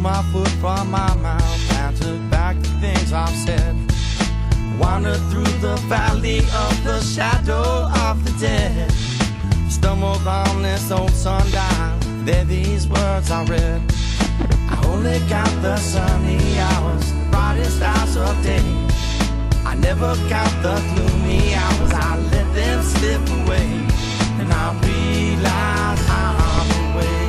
my foot from my mouth and took back the things I've said. Wandered through the valley of the shadow of the dead. Stumbled on this old sundial, there these words I read. I only count the sunny hours, the brightest hours of day. I never count the gloomy hours, I let them slip away. And I realize I'm away.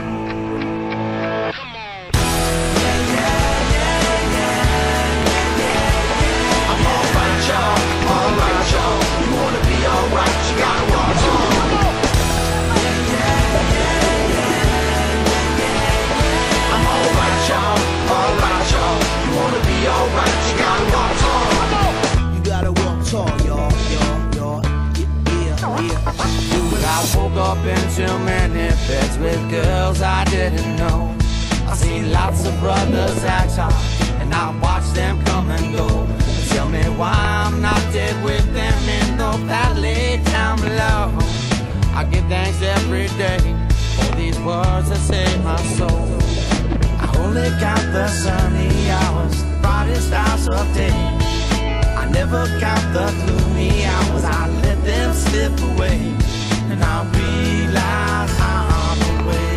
I'm alright, y'all, you wanna be alright, you gotta walk on. I'm alright, y'all, you wanna be alright, you gotta walk tall. You gotta walk tall, y'all, yeah. I woke up in too many beds with girls I didn't know. I seen lots of brothers act hard, and I watched them come and go. Tell me why I'm not dead with them in the valley down below. I give thanks every day for these words that save my soul. I only count the sunny hours, the brightest hours of day. I never count the gloomy hours, I let them slip away. And I realize I'm away.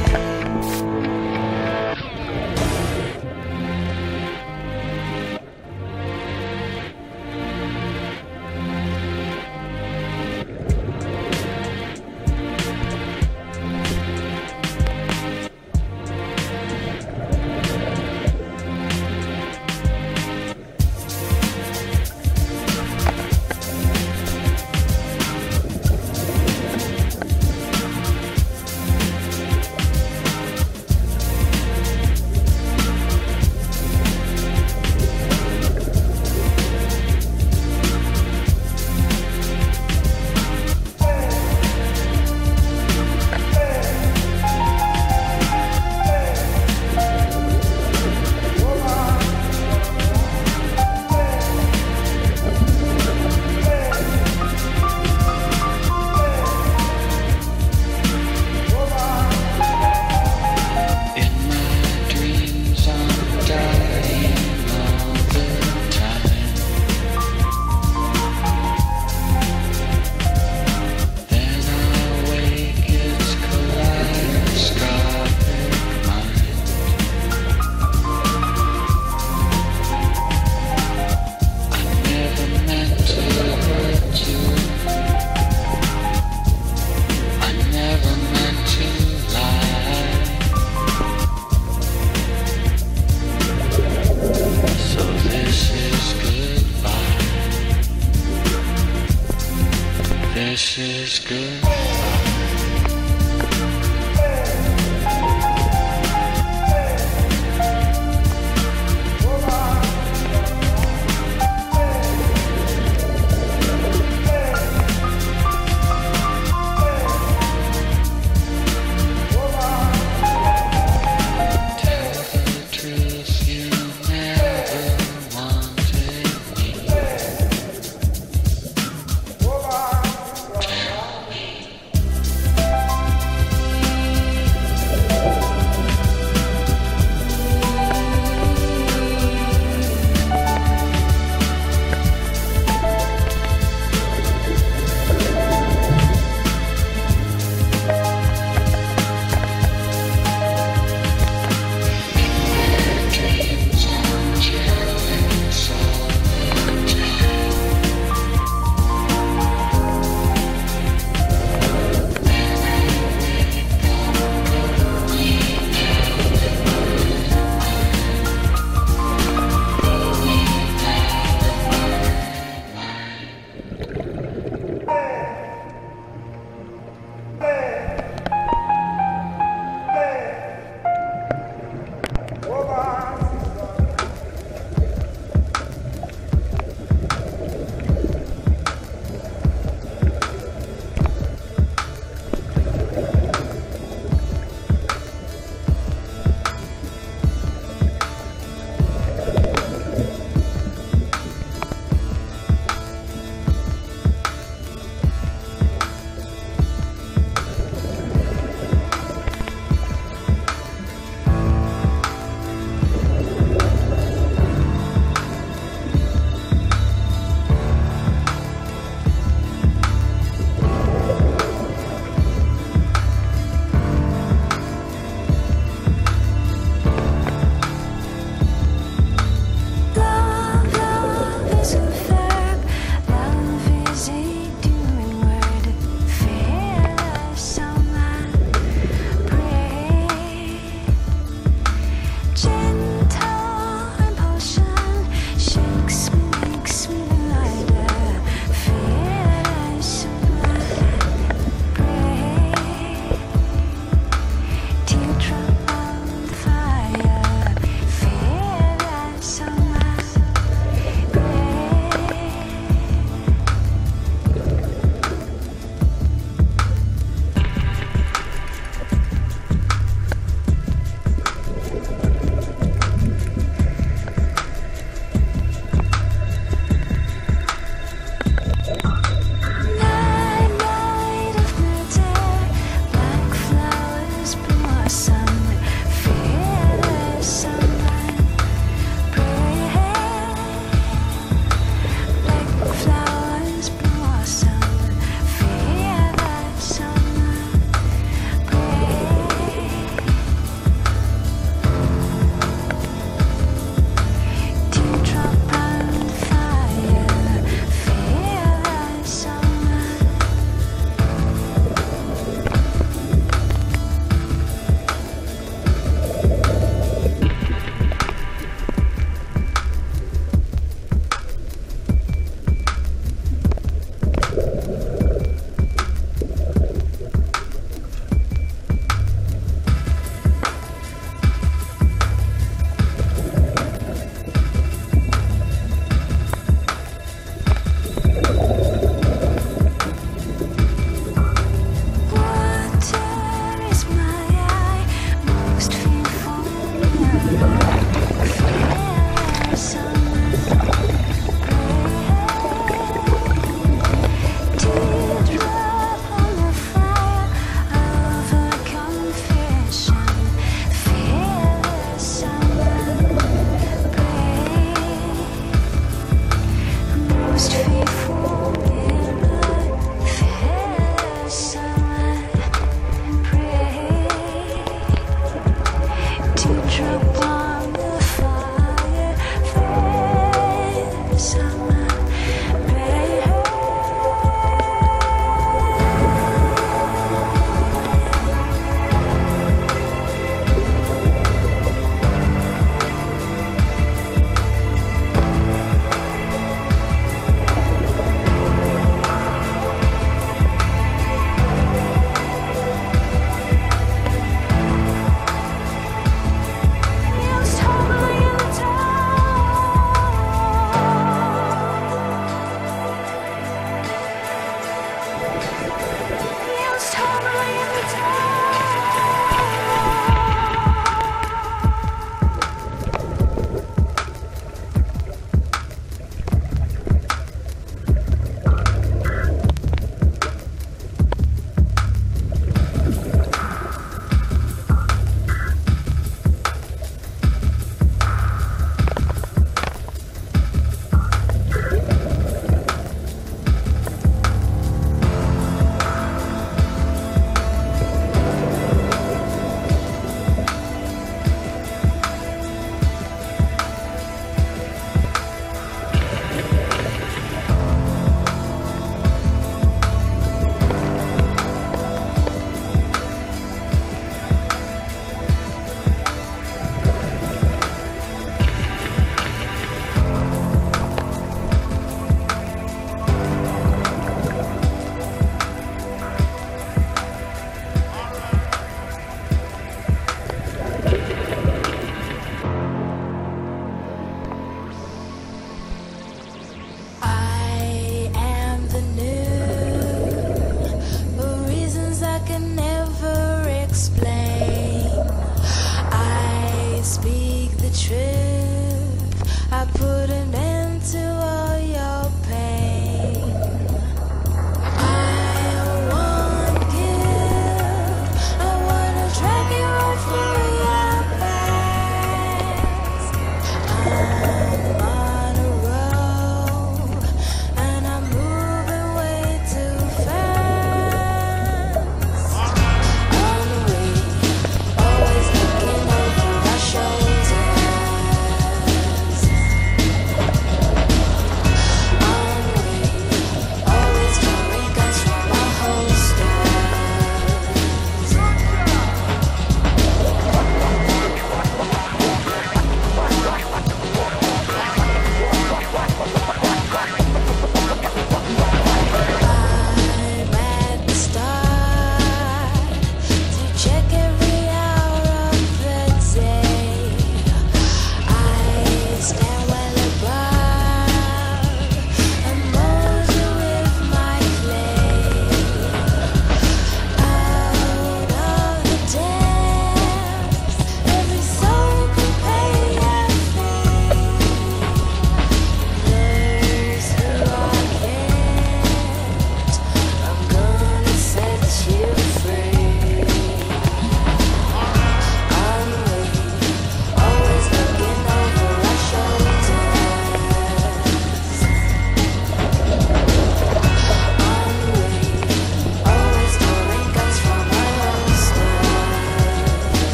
truth. I put an